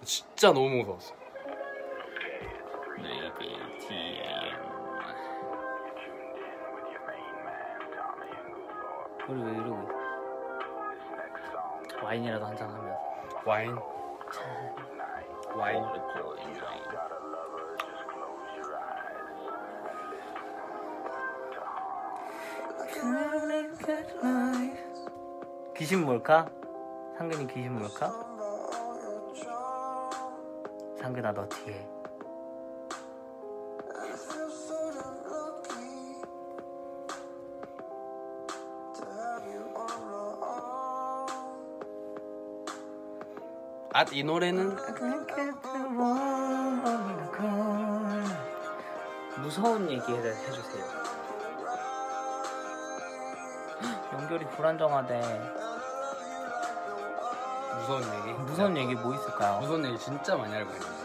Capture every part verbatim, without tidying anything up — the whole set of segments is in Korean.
진짜 너무 무서웠어. 우리 왜 이러고 있어? 와인이라도 한잔 하면. 와인. 와인. 귀신 몰카? 상근이 귀신 몰카? 상근아 너 뒤에. 아, 이 노래는 무서운 얘기 해주세요. 연결이 불안정하대. 무서운 얘기. 무서운 얘기 뭐 있을까요? 무서운 얘기 진짜 많이 알고 있는데.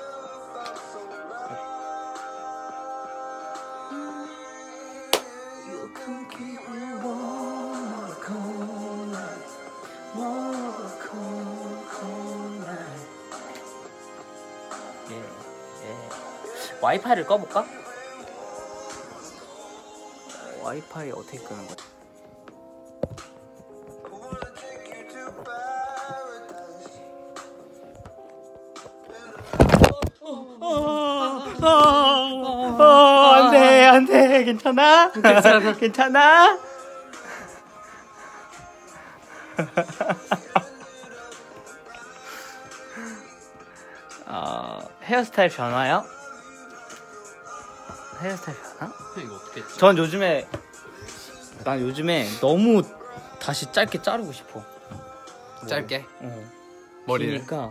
예, 예. 와이파이를 꺼볼까? 와이파이 어떻게 끄는 거야? 안돼 안돼 괜찮아? 괜찮아. 괜찮아? 어, 헤어스타일 변화요? 헤어스타일 변화? 이거 어떻게 했지? 전 요즘에 난 요즘에 너무 다시 짧게 자르고 싶어. 짧게? 어. 머리를? 기니까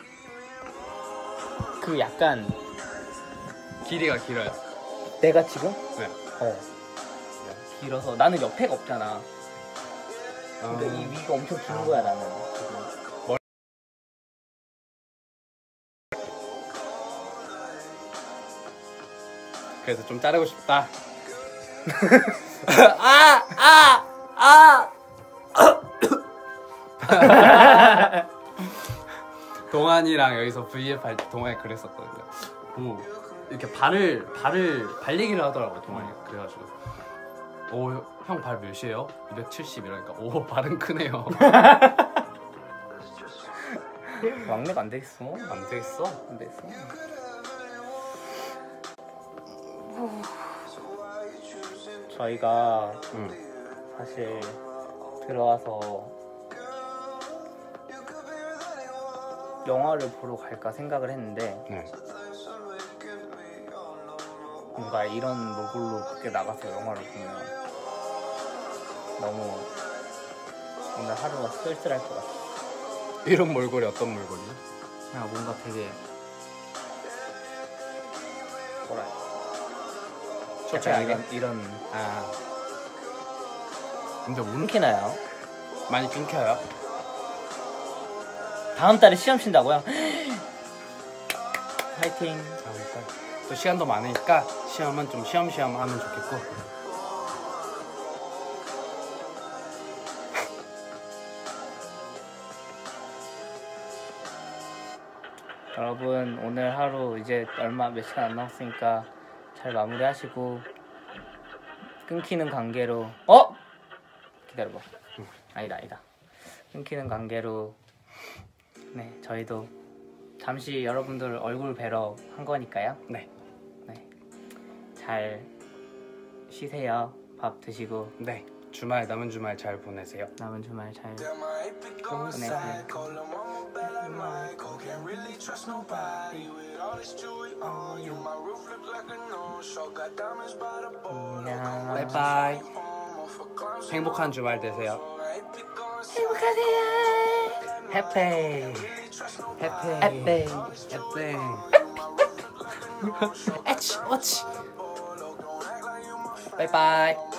그 약간 길이가 길어요. 내가 지금? 네. 어 길어서 나는 옆에가 없잖아. 그러니까 아. 이 위가 엄청 긴 거야 나는 지금. 그래서 좀 자르고 싶다. 아! 아! 아! 동환이랑 여기서 브이에프 할 때 동환이 그랬었거든요. 오, 이렇게 발을 발을 발 얘기를 하더라고요 동환이가. 그래가지고 오, 형 발 몇이에요? 이백칠십 이러니까 오, 발은 크네요. 막내가 안 되겠어. 안 되겠어? 안 되겠어. 저희가 응. 사실 들어와서 영화를 보러 갈까 생각을 했는데 네. 뭔가 이런 로고로 밖에 나가서 영화를 보면 너무 오늘 하루가 쓸쓸할 것 같아. 이런 몰골이 어떤 몰골이요? 그냥 뭔가 되게 뭐라 해야 쇼츠 약간 아니게? 이런 이런 아. 근데 운 끊기나요? 많이 끊겨요? 다음 달에 시험 친다고요? 파이팅. 아, 일단 또 시간도 많으니까 시험은 좀 시험시험 하면 좋겠고. 여러분 오늘 하루 이제 얼마 몇 시간 안 남았으니까 잘 마무리하시고 끊기는 관계로 어? 기다려봐. 응. 아니다 아니다. 끊기는 관계로 네 저희도 잠시 여러분들 얼굴 뵈러 한 거니까요. 네. 네. 잘 쉬세요. 밥 드시고. 네. 주말 남은 주말 잘 보내세요. 남은 주말 잘 보내세요. 안녕. 바이바이. 행복한 주말 되세요. 행복하세요. 해피. 해피. 해피. 해피. 에치, 어치. 바이바이.